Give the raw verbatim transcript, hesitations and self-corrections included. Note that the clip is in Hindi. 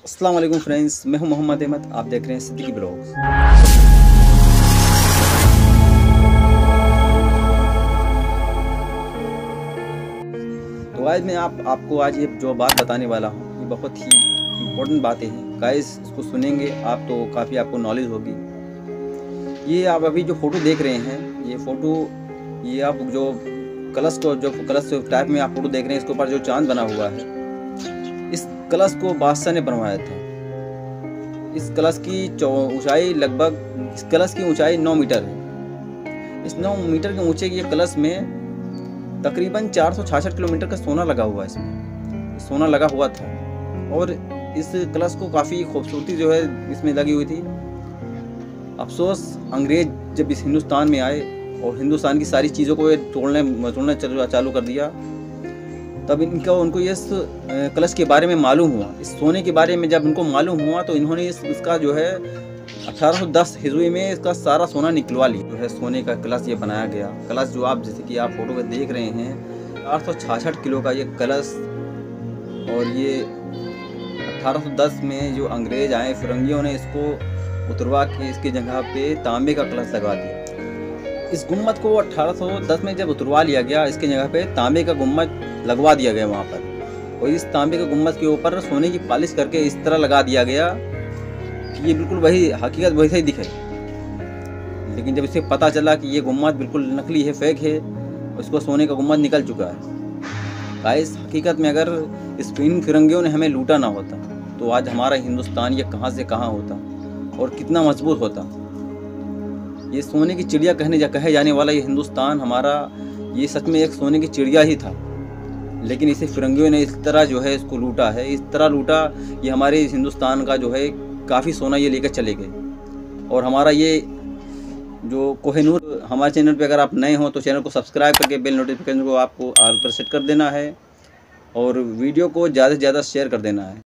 अस्सलाम वालेकुम फ्रेंड्स, मैं हूं मोहम्मद अहमद। आप देख रहे हैं सिद्दीकी ब्लॉग्स। तो आज मैं आप आपको आज ये जो बात बताने वाला हूं ये बहुत ही इम्पोर्टेंट बातें हैं गाइस। इसको सुनेंगे आप तो काफ़ी आपको नॉलेज होगी। ये आप अभी जो फ़ोटो देख रहे हैं, ये फ़ोटो ये आप जो कलश को जो कलश टाइप में आप फोटो देख रहे हैं, इसके ऊपर जो चांद बना हुआ है, इस कलश को बादशाह ने बनवाया था। इस कलश की ऊंचाई लगभग इस कलश की ऊंचाई नौ मीटर है। इस नौ मीटर के ऊंचे ये कलश में तकरीबन चार सौ छियासठ किलोमीटर का सोना लगा हुआ है। इसमें सोना लगा हुआ था और इस कलश को काफ़ी खूबसूरती जो है इसमें लगी हुई थी। अफसोस अंग्रेज जब इस हिंदुस्तान में आए और हिंदुस्तान की सारी चीज़ों को तोड़ने तोड़ना चालू कर दिया, तब इनका उनको ये कलश के बारे में मालूम हुआ। इस सोने के बारे में जब उनको मालूम हुआ तो इन्होंने इस इसका जो है अठारह सौ दस हिजरी में इसका सारा सोना निकलवा लिया। जो है सोने का कलश ये बनाया गया। कलश जो आप जैसे कि आप फोटो में देख रहे हैं, आठ सौ छियासठ किलो का ये कलश, और ये अठारह सौ दस में जो अंग्रेज आए फिरंगियों ने इसको उतरवा के इसकी जगह पे तांबे का कलश लगा दिया। इस गुम्मत को अठारह सौ दस में जब उतरवा लिया गया, इसकी जगह पे तांबे का गुम्मत लगवा दिया गया वहाँ पर, और इस तांबे के गुम्मत के ऊपर सोने की पॉलिश करके इस तरह लगा दिया गया कि ये बिल्कुल वही हकीकत वैसे ही दिखे। लेकिन जब इसे पता चला कि ये गुम्मत बिल्कुल नकली है, फेक है, उसको सोने का गुम्मत निकल चुका है। गाइस, हकीकत में अगर इस इन फिरंगियों ने हमें लूटा ना होता तो आज हमारा हिंदुस्तान ये कहाँ से कहाँ होता और कितना मजबूत होता। ये सोने की चिड़िया कहने जा कहे जाने वाला ये हिंदुस्तान हमारा, ये सच में एक सोने की चिड़िया ही था। लेकिन इसे फिरंगियों ने इस तरह जो है इसको लूटा है, इस तरह लूटा ये हमारे हिंदुस्तान का जो है काफ़ी सोना ये लेकर चले गए। और हमारा ये जो कोहिनूर, हमारे चैनल पे अगर आप नए हो तो चैनल को सब्सक्राइब करके बेल नोटिफिकेशन को आपको ऑल पर सेट कर देना है और वीडियो को ज़्यादा से ज़्यादा शेयर कर देना है।